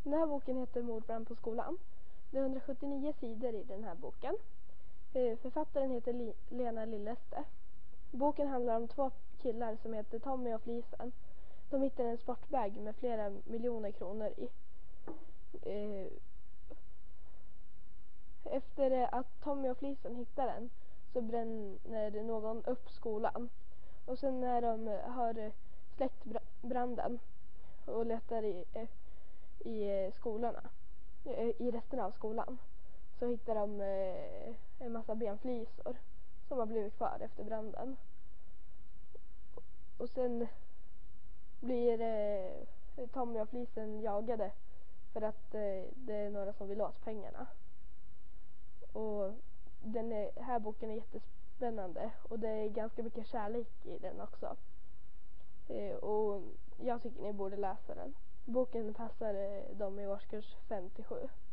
Den här boken heter Mordbrand på skolan. Det är 179 sidor i den här boken. Författaren heter Lena Lilleste. Boken handlar om två killar som heter Tommy och Flisen. De hittar en sportbag med flera miljoner kronor i. Efter att Tommy och Flisen hittar den så bränner någon upp skolan. Och sen när de har släckt branden och letar i skolorna, i resten av skolan, så hittar de en massa benflisor som har blivit kvar efter branden. Och sen blir Tommy och Flisen jagade för att det är några som vill åt pengarna. Och den här boken är jättespännande och det är ganska mycket kärlek i den också. Och jag tycker ni borde läsa den. Boken passar dem i årskurs 5-7.